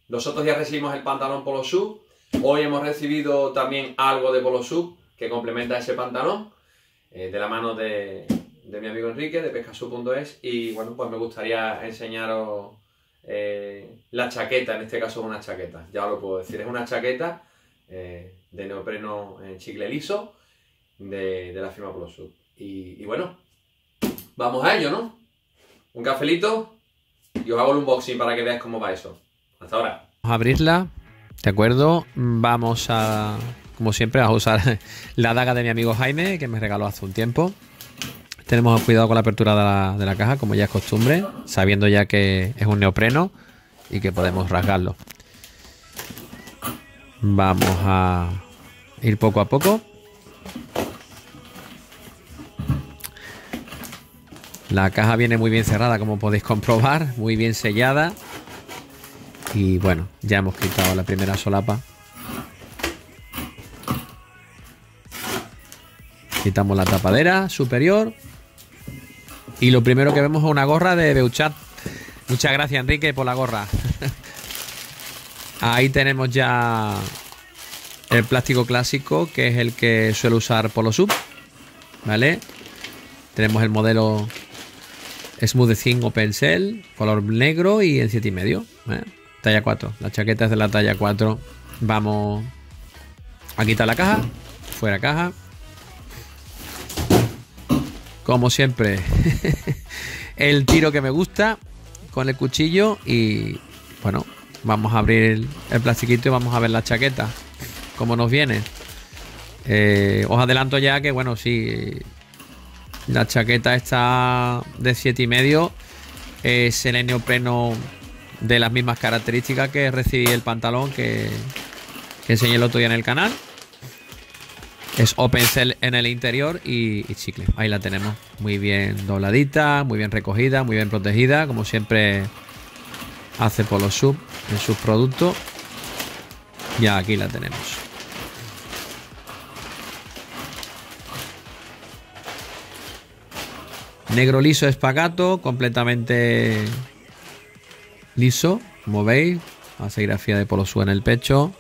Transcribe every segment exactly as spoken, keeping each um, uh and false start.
Los otros días recibimos el pantalón Polo Sub. Hoy hemos recibido también algo de Polo Sub que complementa ese pantalón, eh, de la mano de, de mi amigo Enrique, de pescasub punto es. Y bueno, pues me gustaría enseñaros eh, la chaqueta, en este caso es una chaqueta, ya os lo puedo decir, es una chaqueta eh, de neopreno en chicle liso de, de la firma Polo Sub. Y, y bueno, vamos a ello, ¿no? Un cafelito y os hago el unboxing para que veáis cómo va eso. Hasta ahora. Vamos a abrirla, ¿de acuerdo? Vamos a, como siempre, a usar la daga de mi amigo Jaime, que me regaló hace un tiempo. Tenemos cuidado con la apertura de la, de la caja, como ya es costumbre, sabiendo ya que es un neopreno y que podemos rasgarlo. Vamos a ir poco a poco. La caja viene muy bien cerrada, como podéis comprobar, muy bien sellada. Y bueno, ya hemos quitado la primera solapa. Quitamos la tapadera superior. Y lo primero que vemos es una gorra de Beuchat. Muchas gracias, Enrique, por la gorra. Ahí tenemos ya el plástico clásico, que es el que suele usar Polo Sub, ¿vale? Tenemos el modelo Smooth Thin Open Cell, color negro y en siete y medio, ¿eh? Talla cuatro. La chaqueta es de la talla cuatro. Vamos a quitar la caja. Fuera caja. Como siempre, el tiro que me gusta con el cuchillo. Y bueno, vamos a abrir el, el plastiquito y vamos a ver la chaqueta, cómo nos viene. Eh, os adelanto ya que, bueno, sí, la chaqueta está de siete y medio. Es el neopreno de las mismas características que recibí el pantalón que, que enseñé el otro día en el canal. Es Open Cell en el interior y, y chicle. Ahí la tenemos. Muy bien dobladita, muy bien recogida, muy bien protegida. Como siempre hace Polo Sub en sus productos. Ya aquí la tenemos. Negro liso espagato, completamente liso, como veis. La serigrafía de Polo Sub en el pecho.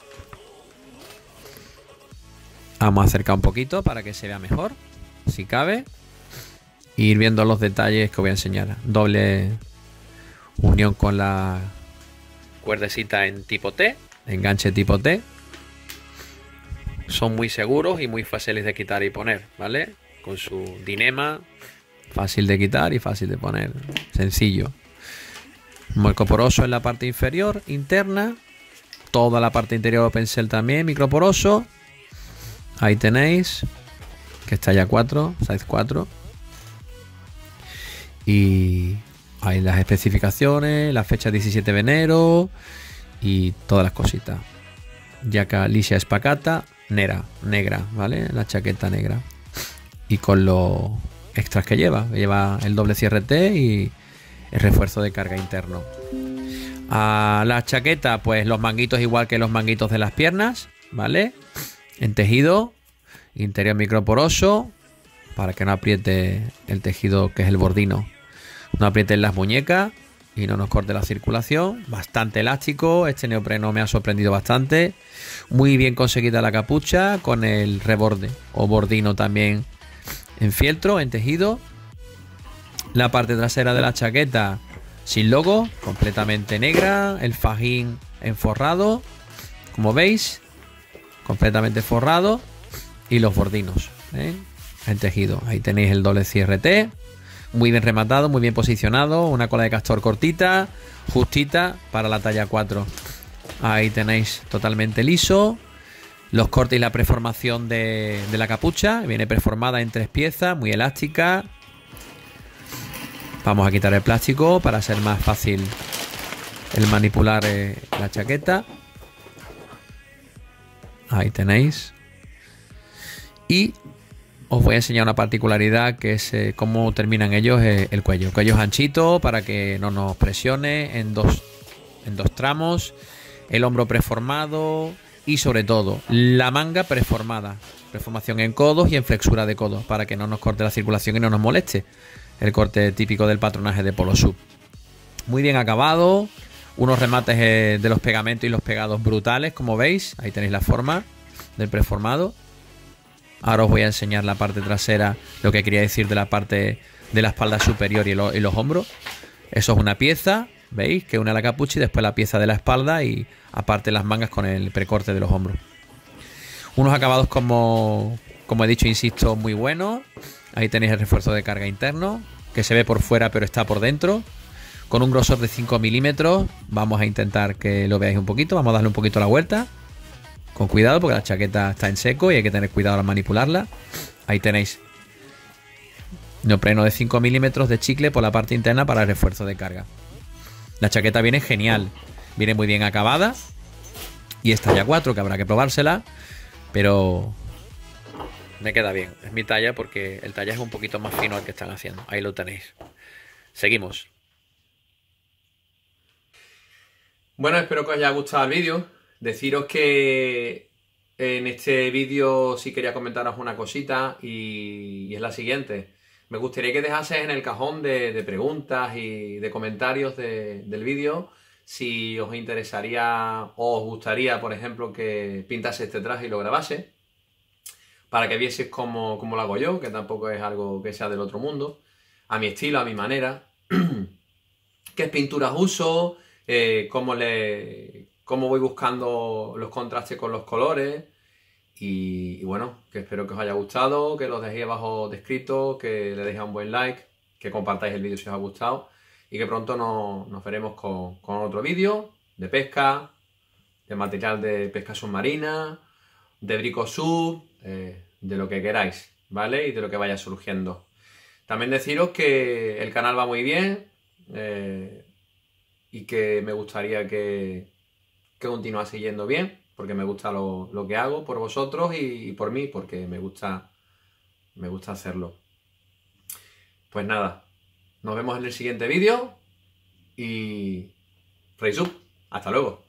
Vamos a acercar un poquito para que se vea mejor, si cabe. E ir viendo los detalles que os voy a enseñar. Doble unión con la cuerdecita en tipo T, enganche tipo T. Son muy seguros y muy fáciles de quitar y poner, ¿vale? Con su dinema, fácil de quitar y fácil de poner, sencillo. Microporoso en la parte inferior, interna. Toda la parte interior Open Cell también, microporoso. Ahí tenéis, que está ya cuatro, size cuatro. Y hay las especificaciones, la fecha diecisiete de enero y todas las cositas. Yaca lisa espacata, negra, negra, ¿vale? La chaqueta negra. Y con los extras que lleva, lleva el doble cierre T y el refuerzo de carga interno. A la chaqueta, pues los manguitos igual que los manguitos de las piernas, ¿vale? En tejido, interior microporoso, para que no apriete el tejido que es el bordino, no apriete en las muñecas y no nos corte la circulación. Bastante elástico, este neopreno me ha sorprendido bastante. Muy bien conseguida la capucha con el reborde o bordino también en fieltro, en tejido. La parte trasera de la chaqueta sin logo, completamente negra, el fajín enforrado, como veis, completamente forrado, y los bordinos, ¿eh? En tejido. Ahí tenéis el doble cierre T, muy bien rematado, muy bien posicionado, una cola de castor cortita, justita para la talla cuatro. Ahí tenéis totalmente liso. Los cortes y la preformación de, de la capucha, viene preformada en tres piezas, muy elástica. Vamos a quitar el plástico para ser más fácil el manipular eh, la chaqueta. Ahí tenéis. Y os voy a enseñar una particularidad que es eh, cómo terminan ellos eh, el cuello. El cuello es anchito para que no nos presione en dos, en dos tramos. El hombro preformado y sobre todo la manga preformada. Preformación en codos y en flexura de codos para que no nos corte la circulación y no nos moleste. El corte típico del patronaje de Polo Sub. Muy bien acabado. Unos remates eh, de los pegamentos y los pegados brutales, como veis. Ahí tenéis la forma del preformado. Ahora os voy a enseñar la parte trasera, lo que quería decir de la parte de la espalda superior y, lo, y los hombros. Eso es una pieza, ¿veis? Que une a la capucha y después la pieza de la espalda y aparte las mangas con el precorte de los hombros. Unos acabados como, como he dicho, insisto, muy buenos. Ahí tenéis el refuerzo de carga interno, que se ve por fuera pero está por dentro. Con un grosor de cinco milímetros. Vamos a intentar que lo veáis un poquito. Vamos a darle un poquito la vuelta. Con cuidado porque la chaqueta está en seco y hay que tener cuidado al manipularla. Ahí tenéis neopreno de cinco milímetros de chicle por la parte interna para el refuerzo de carga. La chaqueta viene genial. Viene muy bien acabada. Y es talla cuatro, que habrá que probársela. Pero me queda bien. Es mi talla porque el tallaje es un poquito más fino al que están haciendo. Ahí lo tenéis. Seguimos. Bueno, espero que os haya gustado el vídeo. Deciros que en este vídeo sí quería comentaros una cosita y, y es la siguiente. Me gustaría que dejaseis en el cajón de, de preguntas y de comentarios de, del vídeo si os interesaría o os gustaría, por ejemplo, que pintase este traje y lo grabase, para que vieseis cómo, cómo lo hago yo, que tampoco es algo que sea del otro mundo, a mi estilo, a mi manera, qué pinturas uso, eh, cómo, le, cómo voy buscando los contrastes con los colores. Y, y bueno, que espero que os haya gustado, que los dejéis abajo descrito, que le dejéis un buen like, que compartáis el vídeo si os ha gustado y que pronto nos, nos veremos con, con otro vídeo de pesca, de material de pesca submarina, de bricosub, eh, de lo que queráis, ¿vale? Y de lo que vaya surgiendo. También deciros que el canal va muy bien eh, y que me gustaría que, que continuase yendo bien, porque me gusta lo, lo que hago por vosotros y, y por mí, porque me gusta, me gusta hacerlo. Pues nada, nos vemos en el siguiente vídeo y... Freisub, hasta luego.